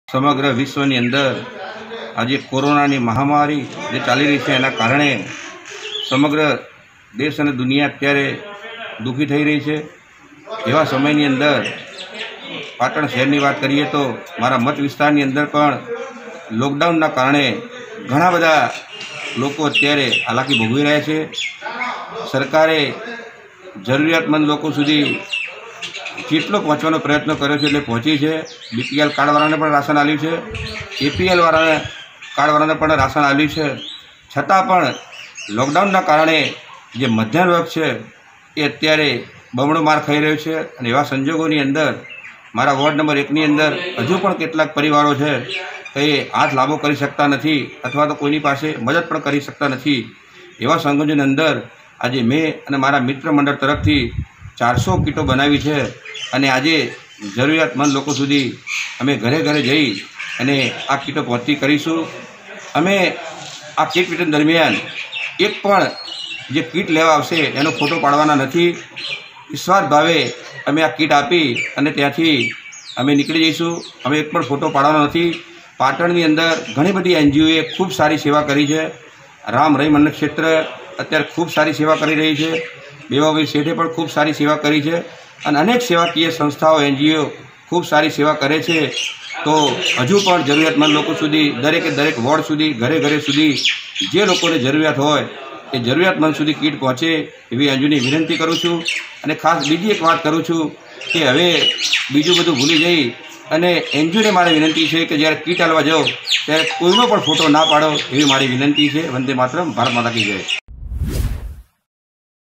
સમગ્ર વિશ્વની અંદર આજે કોરોનાની મહામારી જે ચાલી રહી છે એના કારણે સમગ્ર દેશ અને દુનિયા અત્યારે દુઃખી થઈ રહી છે। એવા સમયની અંદર પાટણ શહેરની વાત કરીએ તો મારા મત વિસ્તારની અંદર પણ લોકડાઉનના કારણે ઘણા બધા લોકો અત્યારે હાલાકી ભોગવી રહ્યા છે। સરકારે જરૂરિયાતમંદ લોકો સુધી જેટલો પહોંચવાનો પ્રયત્ન કર્યો છે એટલે પહોંચી છે। બીપીએલ કાર્ડવાળાને પણ રાશન આપ્યું છે, એપીએલ કાર્ડવાળાને પણ રાશન આપ્યું છે। છતાં પણ લોકડાઉનના કારણે જે મધ્યમ વર્ગ છે એ અત્યારે બમણો માર ખાઈ રહ્યો છે। અને એવા સંજોગોની અંદર મારા વોર્ડ નંબર 1ની અંદર હજુ પણ કેટલાક પરિવારો છે કે હાથ લાંબો કરી શકતા નથી અથવા તો કોઈની પાસે મદદ પણ કરી શકતા નથી। એવા સંજોગોની અંદર આજે મેં અને મારા મિત્ર મંડળ તરફથી 400 કીટો બનાવી છે અને આજે જરૂરિયાતમંદ લોકો સુધી અમે ઘરે ઘરે જઈ અને આ કીટો પહોંચતી કરીશું। અમે આ કીટ વિતરણ દરમિયાન એક પણ જે કીટ લેવા આવશે એનો ફોટો પાડવાના નથી। નિસ્વાર્થ ભાવે અમે આ કીટ આપી અને ત્યાંથી અમે નીકળી જઈશું। અમે એક પણ ફોટો પાડવાનો નથી। પાટણની અંદર ઘણી બધી એનજીઓએ ખૂબ સારી સેવા કરી છે। રામ રહીમ અન્ન ક્ષેત્ર અત્યારે ખૂબ સારી સેવા કરી રહી છે। બેવાભાઈ શેઠે પણ ખૂબ સારી સેવા કરી છે અને અનેક સેવાકીય સંસ્થાઓ એનજીઓ ખૂબ સારી સેવા કરે છે। તો હજુ પણ જરૂરિયાતમંદ લોકો સુધી દરેકે દરેક વોર્ડ સુધી ઘરે ઘરે સુધી જે લોકોને જરૂરિયાત હોય એ જરૂરિયાતમંદ સુધી કીટ પહોંચે એવી એનજીઓની વિનંતી કરું છું। અને ખાસ બીજી એક વાત કરું છું કે હવે બીજું બધું ભૂલી જઈ અને એનજીઓને મારી વિનંતી છે કે જ્યારે કીટ આલવા જાઓ ત્યારે કોઈનો પણ ફોટો ના પાડો એવી મારી વિનંતી છે। વંદે માતરમ, ભારત માતા કી જય।